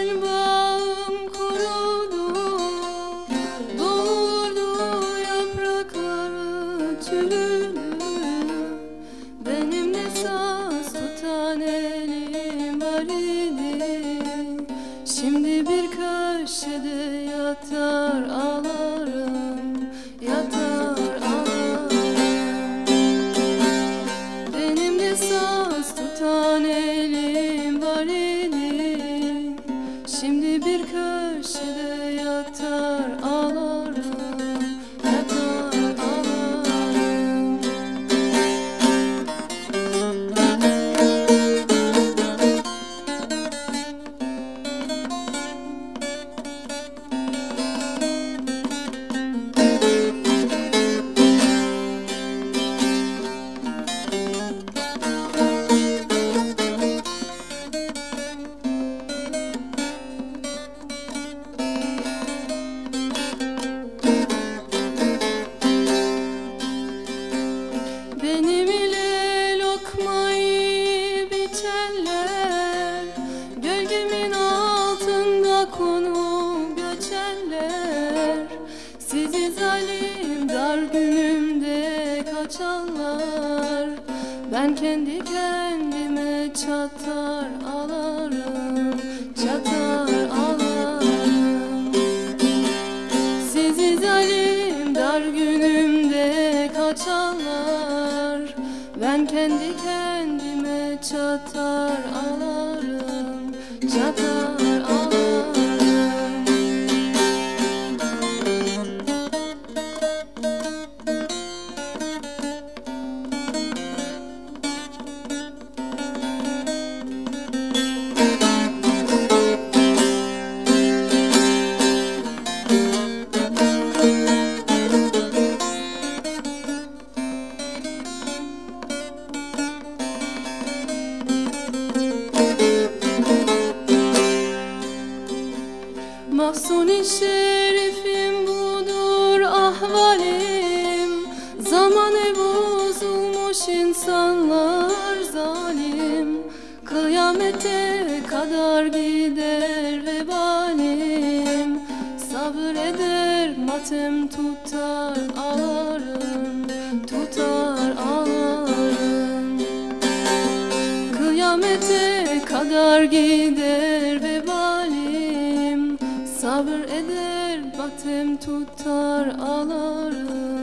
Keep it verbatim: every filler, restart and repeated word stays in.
senin bağım kurudu, doğurdu yaprakları çürüdü. Benim ne saz tutan elim var idi, şimdi bir köşede yatar ağlarım, yatar ağlarım. Benim ne saz tutan elim var idi, şimdi bir köşede yatar ağlarım, yatar ağlarım. Benim ile lokmayı biçenler, gölgemin altında konup göçenler, sizi zalim dar günümde kaçanlar, ben kendi kendime çatar ağlarım, çatar ağlarım. Sizi zalim dar günümde kaçanlar, ben kendi kendime çatar ağlarım, çatar ağlarım. Mahzun-i şerifim budur ahvalim, zamanı bozulmuş insanlar zalim, kıyamete kadar gider vebalim, sabreder matem tutar ağlarım, tutar ağlarım. Kıyamete kadar gider vebalim, sabır eder, batem tutar ağlarım.